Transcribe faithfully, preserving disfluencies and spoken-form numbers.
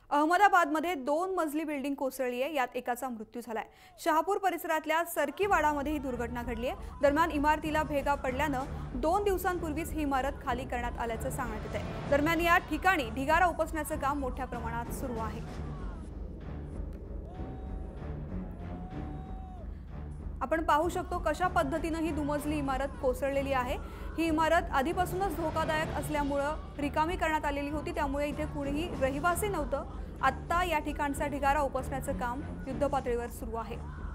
अहमदाबादमध्ये दोन मजली बिल्डिंग कोसळली आहे। यात एकाचा मृत्यू झालाय। शहापूर परिसरातल्या सरकीवाडामध्ये ही दुर्घटना घडली आहे। दरम्यान इमारतीला भेगा पडल्यानं दोन दिवसांपूर्वीच ही इमारत खाली करण्यात आल्याचं सांगण्यात येत आहे। दरम्यान या ठिकाणी ढिगारा उपसण्याचं काम मोठ्या प्रमाणात सुरू आहे। आपण पाहू शकतो कशा पद्धतीने ही दुमजली इमारत कोसळलेली आहे। ही इमारत आधीपासूनच धोकादायक असल्यामुळे रिकामी करण्यात आलेली होती, त्यामुळे इथे कुणीही रहिवासी नव्हतं। आता या ठिकाणचा ढिगारा उपसण्याचं काम युद्धपातळीवर सुरू आहे।